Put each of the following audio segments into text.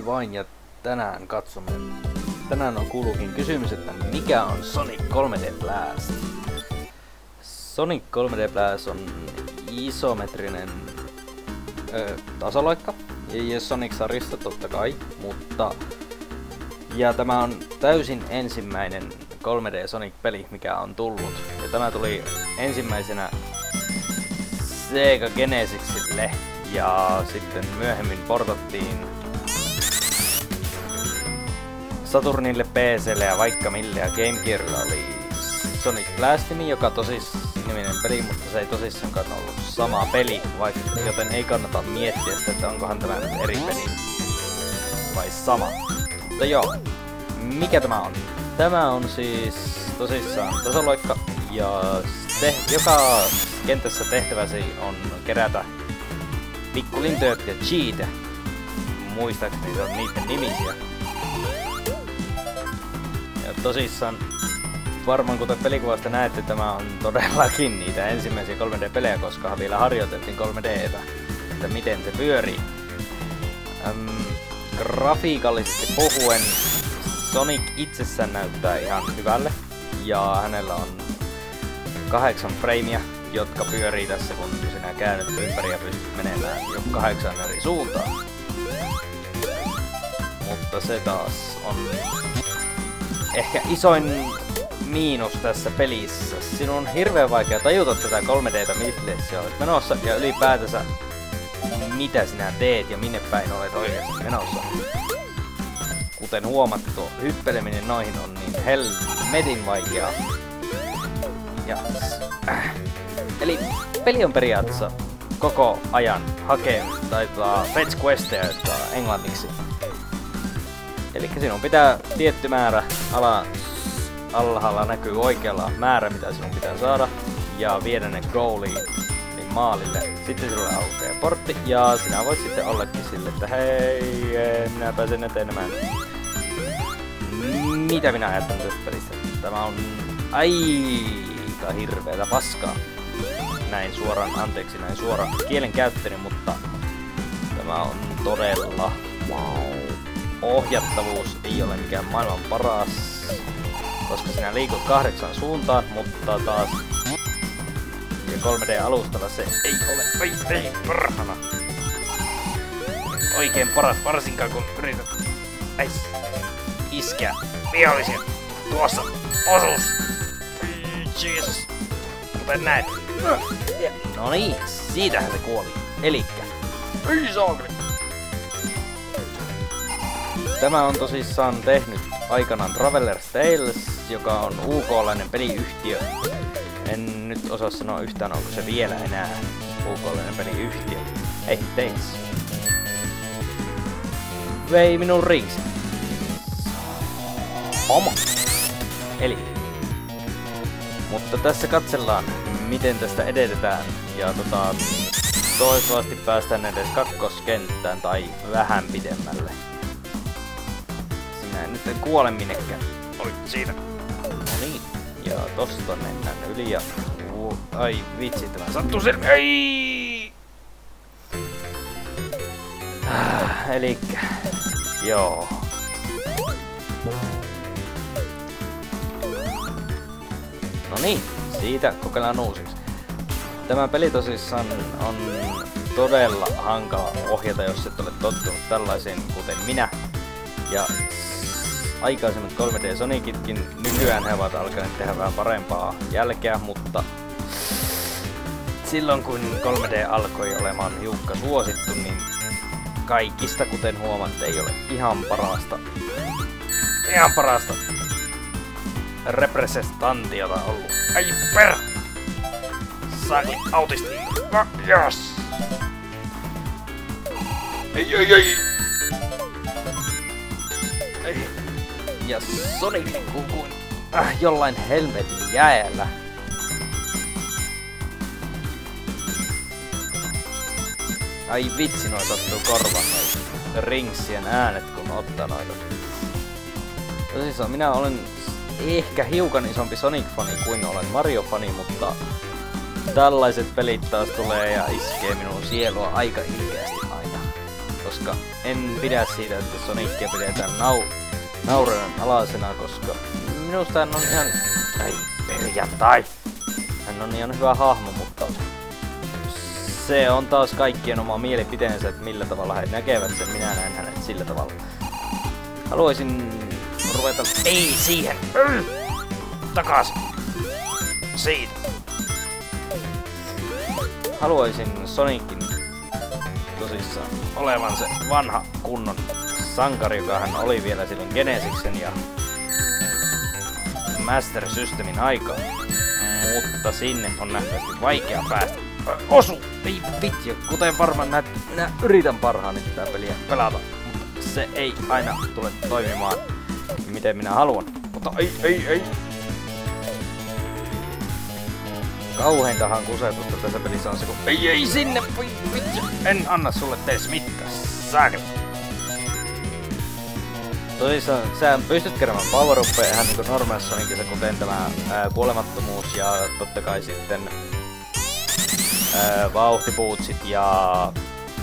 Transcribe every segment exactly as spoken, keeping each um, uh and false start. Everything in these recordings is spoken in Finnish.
vain ja tänään katsomme. Tänään on kuuluukin kysymys, että mikä on Sonic kolme D Blast? Sonic kolme D Blast on isometrinen ö, tasoloikka. Ja Sonic-sarjasta totta kai, mutta... Ja tämä on täysin ensimmäinen kolme D Sonic-peli, mikä on tullut. Ja tämä tuli ensimmäisenä Sega Genesisille ja sitten myöhemmin portattiin Saturnille, P C:lle ja vaikka mille, ja Game Gearilla oli Sonic Blastimi, joka tosis niminen peli, mutta se ei tosissaankaan ollut sama peli, vaikka, joten ei kannata miettiä sitä, että onkohan tämä nyt eri peli vai sama. Mutta joo, mikä tämä on? Tämä on siis tosissaan tasoloikka, ja te, joka kentässä tehtäväsi on kerätä pikkulintuja ja cheetah. Muistaakseni se on niiden nimisiä. Ja tosissaan, varmaan kuten pelikuvasta näette, tämä on todellakin niitä ensimmäisiä kolme D-pelejä, koska vielä harjoiteltiin kolme D:tä, että miten se pyörii. Äm, grafiikallisesti puhuen, Sonic itsessään näyttää ihan hyvälle, ja hänellä on kahdeksan freimia, jotka pyörii tässä, kun sinä käännyt ympäri ja pystyt menemään jo kahdeksan eri suuntaan. Mutta se taas on ehkä isoin miinus tässä pelissä. Sinun on hirveän vaikea tajuta tätä kolme D:tä, mille se olet menossa, ja ylipäätänsä mitä sinä teet ja minne päin olet oikeasti menossa. Kuten huomattu, hyppeleminen noihin on niin helmetin vaikeaa. Ja, äh, eli peli on periaatteessa koko ajan hakee taitaa fetch questeja, jotka on englanniksi. Eli sinun pitää tietty määrä, ala, alhaalla näkyy oikealla määrä, mitä sinun pitää saada, ja viedä ne goaliin, niin maalille. Sitten sinulle aukeaa portti, ja sinä voit sitten ollekin sille, että hei, minä pääsen etenemään. Mitä minä ajattelen tästä pelistä? Tämä on aika hirveetä paskaa. Näin suoraan, anteeksi näin suoraan kielen käyttäni, mutta tämä on todella wow. Ohjattavuus ei ole mikään maailman paras, koska sinä liikut kahdeksan suuntaan, mutta taas ja kolme D-alustalla se ei ole ei, ei parhana. Oikein paras, varsinkaan kun yrität äis, iskeä vihollisia. Tuossa osuus. Jeesus. Kuten näet. No niin, siitähän se kuoli. Elikkä. Ei saakeli. Tämä on tosissaan tehnyt aikanaan Traveller's Tales, joka on U K-lainen peliyhtiö. En nyt osaa sanoa yhtään, onko se vielä enää U K-lainen peliyhtiö. Hei, Tales. Vei minun ringsi. Oma. Eli. Mutta tässä katsellaan, miten tästä edetään. Ja tota, toivottavasti päästään edes kakkoskenttään tai vähän pidemmälle. Sinä nyt ei kuole minnekään. Oi, siitä. No niin. Ja tosta mennään yli ja... Uh, ai vitsi, tämä sattuu sen... Ei! Ah, elikkä... Joo. No niin, siitä kokeillaan uusiksi. Tämä peli tosissaan on todella hankala ohjata, jos et ole tottunut tällaisiin kuten minä. Ja aikaisemmat kolme D Sonicitkin nykyään he ovat alkaneet tehdä vähän parempaa jälkeä, mutta silloin kun kolme D alkoi olemaan hiukka suosittu, niin kaikista kuten huomatte ei ole ihan parasta. Ihan parasta representantiota ollut. Ai per! Saakli autisti. No, jos! Ei, ei, ei! Ei. Ja Sonic liikkuu kuin äh, jollain helvetin jäällä. Ai vitsi, noi sattuu korvan noita ringsien äänet kun ottaa noita. Tosissaan minä olen ehkä hiukan isompi Sonic-fani kuin olen Mario-fani, mutta tällaiset pelit taas tulee ja iskee minun sielua aika ilkeästi aina. koska en pidä siitä, että Sonicia pidetään nau naureuden alaisena, koska minusta hän on ihan... Ai, perjantai! Hän on ihan hyvä hahmo, mutta se on taas kaikkien oma mielipiteensä, että millä tavalla he näkevät sen. Minä näen hänet sillä tavalla. Haluaisin ruveta... Ei siihen! Takaisin! Siitä! Haluaisin Sonicin tosissaan olevan se vanha kunnon sankari, joka hän oli vielä silloin Genesiksen ja Master Systemin aikaan. Mutta sinne on nähtävästi vaikea päästä. Osu! Ei vitsi, kuten varmaan näet, minä yritän parhaani tätä peliä pelata. Mutta se ei aina tule toimimaan miten minä haluan. Mutta ei, ei, ei! Kauheintahan kusetusta tässä pelissä on se, kun ei, ei sinne, voi vitsi, en anna sulle tees mitään, saakeli. Toisaalta sä pystyt keräämään power-uppeja ihan niinku normaalissa Sonicissa, kuten tämä ää, kuolemattomuus ja totta kai sitten ää, vauhtipuutsit ja...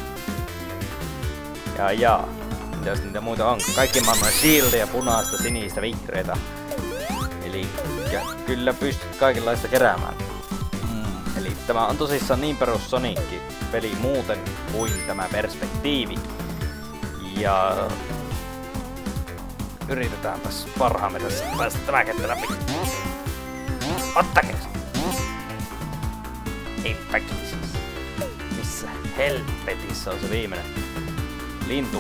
Ja ja... Mitäs niitä muita on? Kaikki maailman shieldia, punaista, sinistä, vihreitä. Eli kyllä pystyt kaikenlaista keräämään. Eli tämä on tosissaan niin perus Sonic-peli muuten kuin tämä perspektiivi. Ja... Yritetäänpäs parhaamme tässä päästä tämä kenttä läpi. Ottakaa se! Ei väkisis. Missä helvetissä on se viimeinen lintu?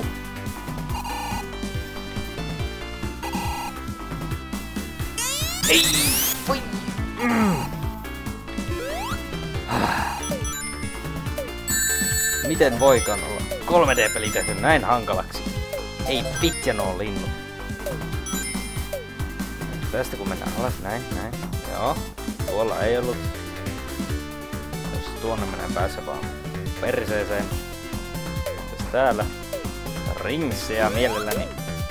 Ei! Voi! Mm. Miten voikaan olla kolme D-peli tehty näin hankalaksi? Ei vitja nuo linnut. Tästä kun mennään alas, näin, näin. Joo, tuolla ei ollut. Jos tuonne menee päässä vaan perseeseen. Tästä täällä. Ringsia mielelläni.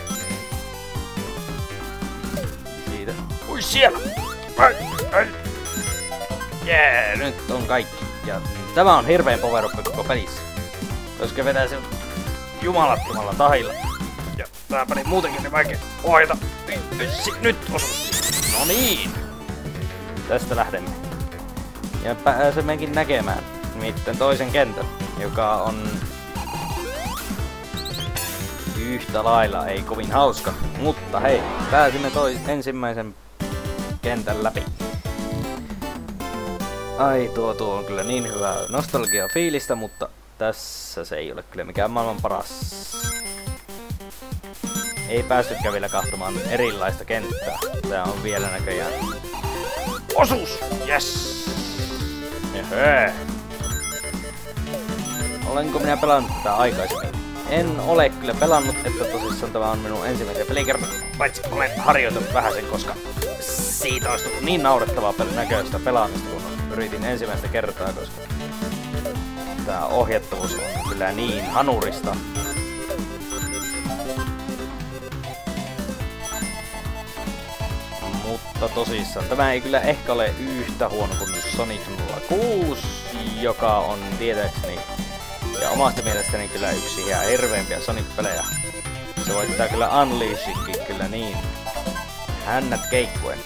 Siitä. Ui siellä! Ai, ai. Jee, nyt on kaikki. Ja tämä on hirveen power-up koko pelissä. Koska vetää sen jumalattomalla tahilla. Ja tää peli muutenkin niin vaikea ohjata. Nyt osuus. No niin. Tästä lähdemme. Ja pääsemmekin näkemään miten toisen kentän, joka on yhtä lailla ei kovin hauska. Mutta hei, pääsimme toi ensimmäisen kentän läpi. Ai tuo tuo on kyllä niin hyvää nostalgia fiilistä, mutta tässä se ei ole kyllä mikään maailman paras. Ei päästykään vielä kahtomaan erilaista kenttää. Tää on vielä näköjään osuus! Yes! Höhö. Olenko minä pelannut tätä aikaisemmin? En ole kyllä pelannut, että tosissaan tämä on minun ensimmäinen pelikerta. Paitsi olen harjoitellut vähäsen, koska siitä olisi tullut niin naurettavaa näköistä pelaamista, kun yritin ensimmäistä kertaa, koska tää ohjattavuus on kyllä niin hanurista. Mutta tosissaan, tämä ei kyllä ehkä ole yhtä huono kuin Sonic nolla kuusi, joka on tietääkseni ja omasta mielestäni kyllä yksi ihan hirveimpiä Sonic-pelejä. Se voittaa kyllä Unleashikin kyllä niin hännät keikkuen.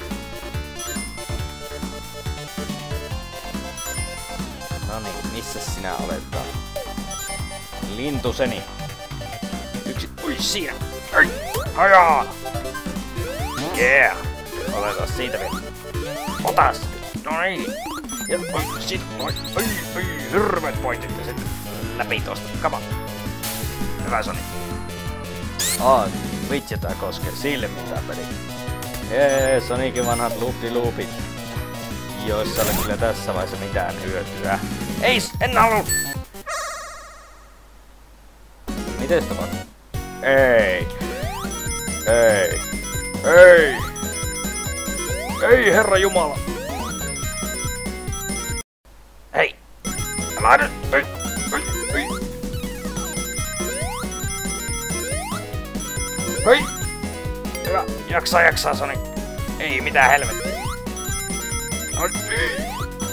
No niin, missä sinä olet? Lintuseni. Yksi. Ui, siinä. Ai, ajaa. Yeah. Oletaan siitä vielä. Otas. No niin. Ja oi, sit. Oi, oi, oi. Hirveet pointit ja sitten läpi tosta. Come on. Hyvä Sonic. Aa, vitsi tää koskee silmiin tää peli. Jee, Sonicin vanhat loopy-loopit. Joissa oli kyllä tässä vaiheessa mitään hyötyä. Ei, en halua! Mites tapahtuu? Ei. Ei. Ei. Ei, herra jumala. Hei. Älä nyt. Ei. Ei. Ei. Hei. Hyvä. Jaksaa, jaksaa, Sonic. Ei mitään helvettiä.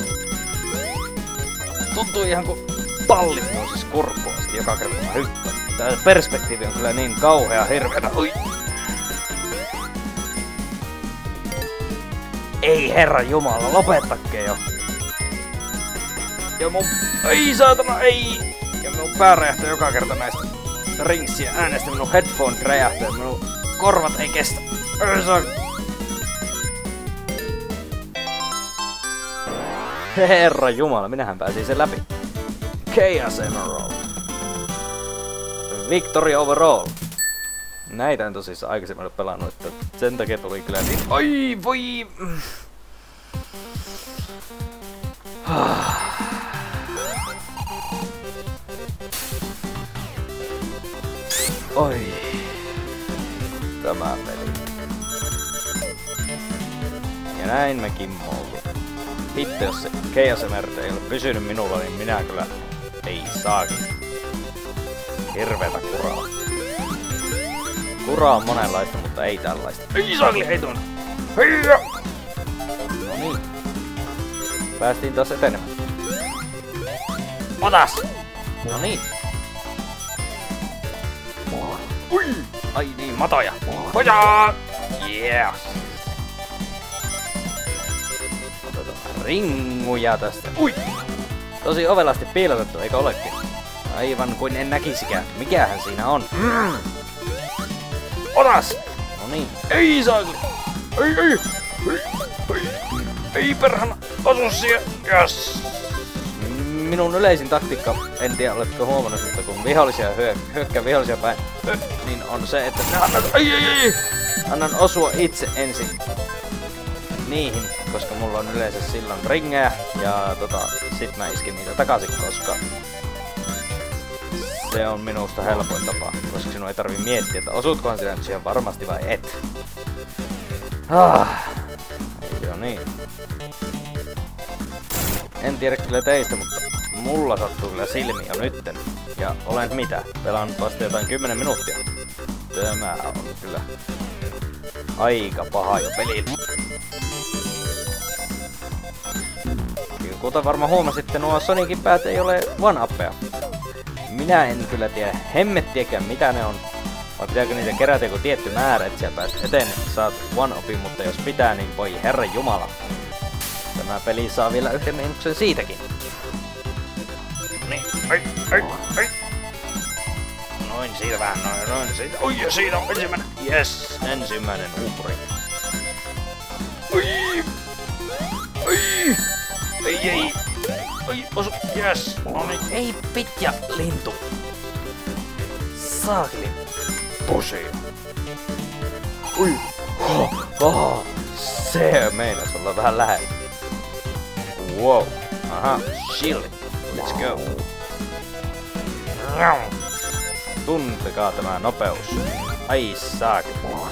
Tuntuu ihan kuin pallit nousisi korpoasti joka kerta mä hyppään. Tää perspektiivi on kyllä niin kauhea hirveetä. Ui. Ei herra jumala, lopettakke jo. Ja mun... Ei saatana, ei! Ja minun pää räjähtää joka kerta näistä ringsiä äänestä. Minun headphone räjähtää. Minun korvat ei kestä. Herra jumala, minähän pääsin sen läpi. Chaos Emerald. Victory overall. Näitä en tosissaan aikaisemmin ole pelannut, että sen takia tuli kyllä niin... Oi voi! Oi. Tämä peli. Ja näin me kimmoiltu. Hitto, jos se Chaos Emerald ei ole pysynyt minulla, niin minä kyllä... Ei saakin. Hirveetä kuraa. Kuraa on monenlaista, mutta ei tällaista. Ei saakli, ei tuonne! Heija! No niin. Päästiin taas etenemään. Otas! No niin. Ui! Ai niin, matoja! Hojaa! Yes! Otetaan ringuja tästä. Ui! Tosi ovelasti piilotettu, eikö olekin? Aivan kuin en näkisikään. Mikähän siinä on? Mm. Otas! No niin. Ei saatu! Ei, ei! Ei, ei! Ei perhana! Osu siihen! Yes! Minun yleisin taktiikka, en tiedä oletko huomannut, mutta kun vihollisia hyö, hyökkää vihollisia päin, niin on se, että ne annan, ai, ai, ai, annan osua itse ensin niihin, koska mulla on yleensä silloin ringejä ja tota, sit mä iskin niitä takaisin, koska se on minusta helpoin tapa, koska sinun ei tarvii miettiä, että osuutkohan sinä nyt siihen varmasti vai et. Ah, joo niin. En tiedä kyllä teistä, mutta mulla sattuu kyllä silmiä nytten. Ja olen mitä? Pelannut vasta jotain kymmenen minuuttia. Tämä on kyllä aika paha jo peli. Kuten varmaan huomasitte, nuo Sonicin päät ei ole one-uppeja. Minä en kyllä tiedä hemmettiäkään mitä ne on. Vai pitääkö niitä kerätä joku tietty määrä, että siellä pääset eteen, että saat one-upin, mutta jos pitää, niin voi herran jumala. Tämä peli saa vielä yhden miinuksen siitäkin. Niin, ai, ai, ai. Noin siitä vähän, noin, noin siitä. Oi, ja siinä on ensimmäinen. Yes, ensimmäinen uhri. Oi, oi, ei, ei, oi, osu, yes, noniin. Ei pitkä lintu. Saakeli. Posio. Oi, oh, oh, se meinas olla vähän lähellä. Wow, aha, shield. Let's go. Tuntekaa tämä nopeus. Ai saakeli.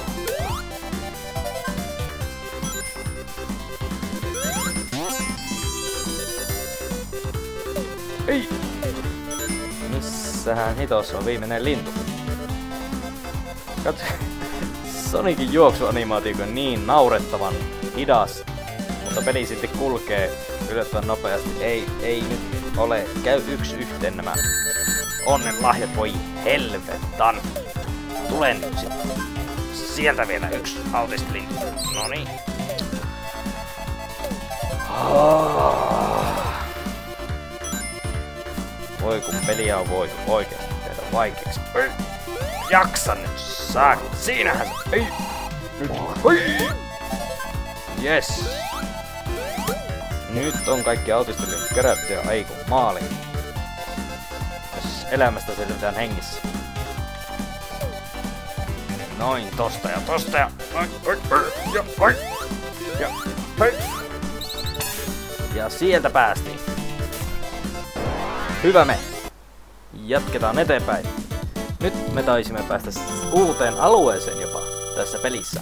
Ei! Missähän hitossa on viimeinen lintu? Katso, Sonicin juoksuanimaatio on niin naurettavan hidas, mutta peli silti kulkee yllättävän nopeasti. Ei, ei nyt ole, käy yksi yhteen nämä onnenlahjat, voi helvetan. Tule nyt sitten. Sieltä vielä yksi autistilintu. Noniin. Voi kun peliä on voitu oikeasti tehdä vaikeaksi. Ei. Jaksa nyt, saak. Siinähän se. Ei. Nyt. Hei. Yes. Nyt on kaikki autistilinut kerätty ja ei kun maaliin. Jos elämästä selvitään hengissä. Noin, tosta ja tosta ja noin, oi, oi, ja, oi, ja, hei. Ja sieltä päästiin. Hyvä me. Jatketaan eteenpäin. Nyt me taisimme päästä uuteen alueeseen jopa tässä pelissä.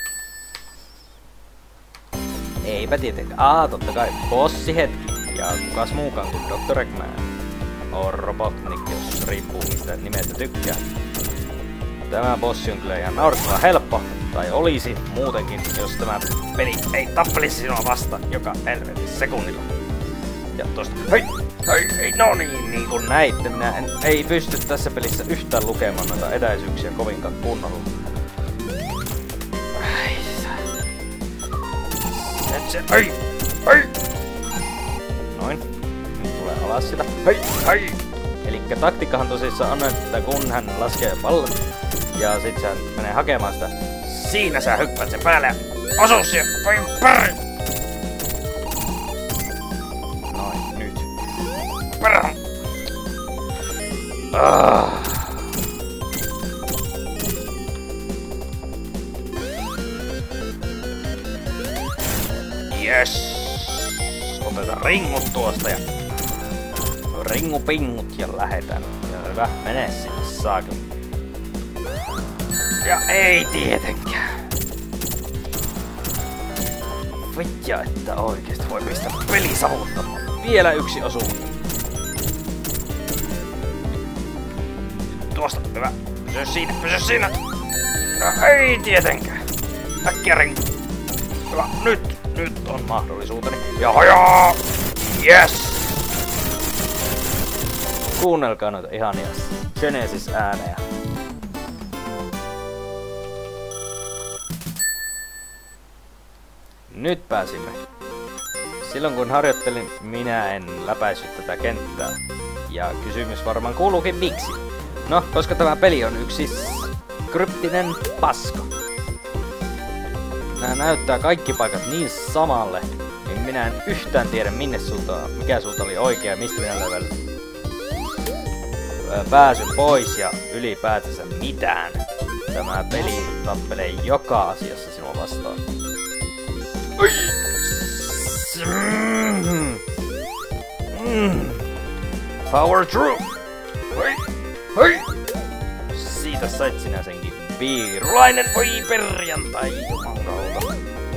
Eipä tietenkään. Aa, totta kai. Bossihetki. Ja kukas muukaan kuin doktor Eggman. On Robotnik, jos riippuu mistä nimestä tykkää. Tämä bossi on kyllä ihan naurettavan helppo. Tai olisi muutenkin, jos tämä peli ei tappelisi sinua vasta joka helvetin sekunnilla. Ja tosta. Hei! Ei, ei, no niin, niin kuin näitte, minä en, ei pysty tässä pelissä yhtään lukemaan noita etäisyyksiä kovinkaan kunnolla. Ai, nyt se, ai, ai. Noin, nyt tulee alas sitä. Ai, ai. Elikkä taktiikkahan tosissaan on, että kun hän laskee pallon ja sit hän menee hakemaan sitä, siinä sä hyppäät sen päälle ja osu siihen, vai pärri! Noin, nyt. Perä! Ah. Yes! Otetaan ringut tuosta ja ringupingut ja lähetään. Ja hyvä, mene sinne saakka. Ja ei tietenkään. Vitja, että oikeesti voi pistää peli savuttamaan. Vielä yksi osuma. Tuosta, hyvä. Pysy siinä, pysy siinä. No ei tietenkään. Äkkiä ringu. Hyvä, nyt, nyt on mahdollisuuteni. Ja hajaa! Yes! Kuunnelkaa noita ihania Genesis-äänejä. Nyt pääsimme. Silloin kun harjoittelin, minä en läpäissyt tätä kenttää. Ja kysymys varmaan kuuluukin miksi. No, koska tämä peli on yksi kryptinen paska. Nää näyttää kaikki paikat niin samalle, niin minä en yhtään tiedä minne suuntaan, mikä suunta oli oikea, mistä minä level pääsyn pois ja ylipäätänsä mitään. Tämä peli tappelee joka asiassa sinua vastaan. Oi! Mm. Mm. Power through! Hoi! Hoi! Siitä sait sinä senkin. Piirulainen voi perjantai, jumalauta.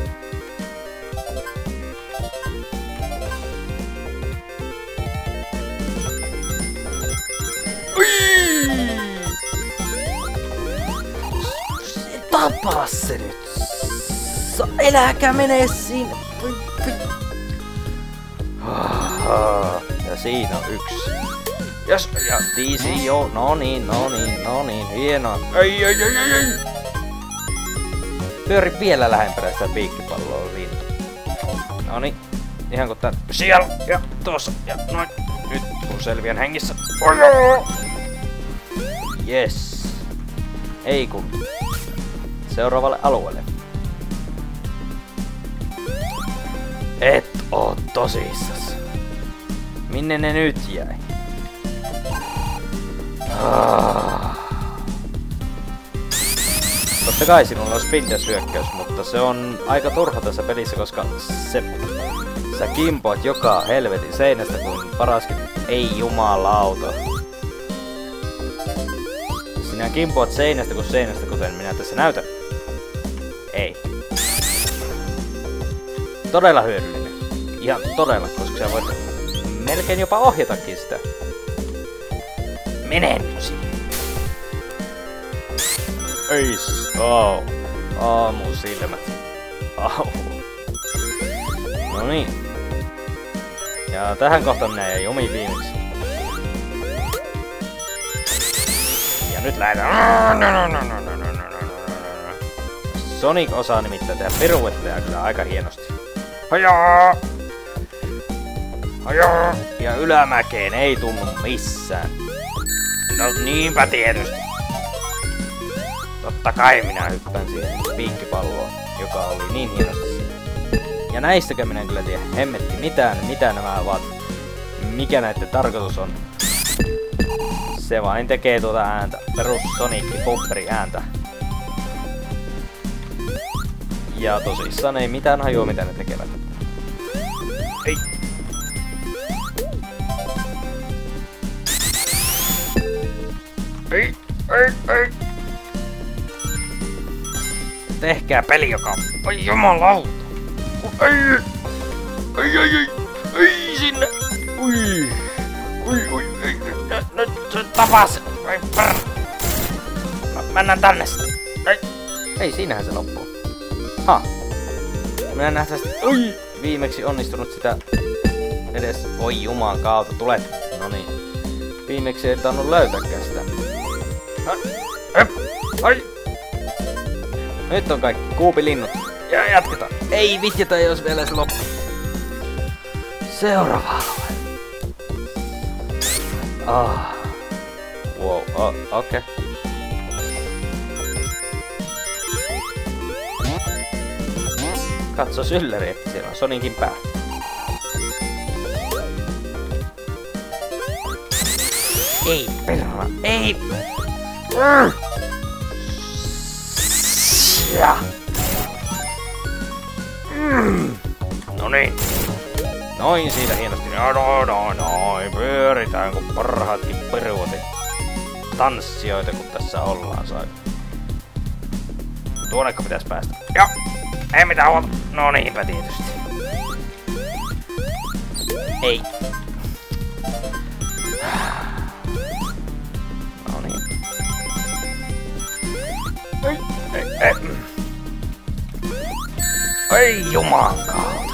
Tapaa se nyt! Eläkä mene sinne! Ja siinä on yksi. Yes, ja tiisi joo, no niin, no niin, no niin, hienoa. Ei, ei, ei, ei, ei. Pyöri vielä lähempänä sitä piikkipalloa lintu. No niin, ihan kun tän siellä ja tuossa ja noin. Nyt kun selviän hengissä. Ojoo! Yes. Ei kun. Seuraavalle alueelle. Et oo tosissas. Minne ne nyt jäi? Ah. Totta kai sinulla on spindasyökkäys, mutta se on aika turha tässä pelissä, koska se, sä kimpoat joka helvetin seinästä kuin paraskin. Ei jumalauta. Sinä kimpoat seinästä kuin seinästä, kuten minä tässä näytän. Ei. Todella hyödyllinen. Ihan todella, koska sä voit melkein jopa ohjatakin sitä. Mene nyt siihen. Ei saa. Aamusilmät. Au. No niin. Ja tähän kohtaan minä jäin omiin viimeksi. Ja nyt lähdetään. No, no, no, no, no, no, no, no. Sonic osaa nimittäin tehdä piruetteja kyllä aika hienosti. Hajaa! Hajaa! Ja ylämäkeen ei tunnu missään. No niinpä tietysti. Totta kai minä hyppään siihen piikkipalloon, joka oli niin hienosti siinä. Ja näistäkään minä en kyllä tiedä hemmetti mitään, mitä nämä ovat. Mikä näiden tarkoitus on. Se vain tekee tuota ääntä. Perus Sonic Bumperi ääntä. Ja tosissaan ei mitään hajua mitä ne tekevät. Ei. Ei, ei, ei. Tehkää peli, joka on... Ai jumalauta. Ei, ei, ei, ei, ei sinne. Ui, ui, ui, ei. Nyt se tapas. Ai prr. Mennään tänne sitten. Ei. Ei, siinähän se loppuu. Ha. Minä nähtävästi... Ui. Viimeksi onnistunut sitä edes... Oi juman kautta, tulet! Noniin. Viimeksi ei tainnut löytääkään sitä. Ai! Nyt on kaikki kuupilinnut. Ja jatketaan. Ei vihjata, jos vielä se loppu. Seuraava alue. Ah. Wow, oh, okei. Okay. Katso sylleri, että siellä on Sonicin pää. Ei, perhana, ei! Mm. Ja. Mm. No niin. Noin siitä hienosti. No, no, no, noin. Pyöritään kun parhaatkin peruotit. Tanssijoita kun tässä ollaan sai. Tuonnekko pitäis päästä? Joo. Ei mitään huolta. No niinpä tietysti. Ei. No niin. Ei, ei, ei. Ei juman kautta.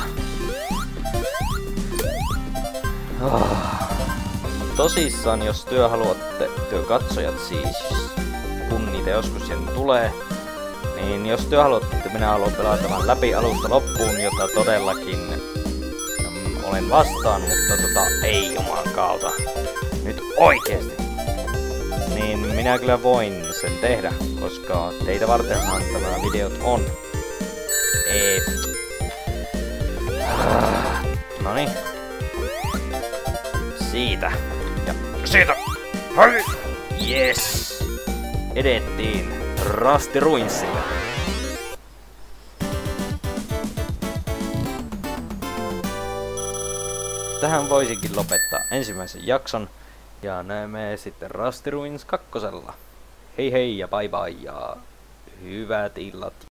Oh. Tosissaan, jos työ haluatte, työkatsojat siis, kun niitä joskus sinne tulee, niin jos työ haluatte, että minä haluan pelata tämän läpi alusta loppuun, jota todellakin mm, olen vastaan, mutta tota, ei juman kautta. Nyt oikeesti. Niin minä kyllä voin sen tehdä, koska teitä vartenhan nämä videot on. Ei. Noniin. Siitä. Ja siitä. Hei! Yes! Edettiin Rusty Ruinsille. Tähän voisinkin lopettaa ensimmäisen jakson. Ja näemme sitten Rusty Ruins kakkosella. Hei hei ja bye bye ja hyvät illat.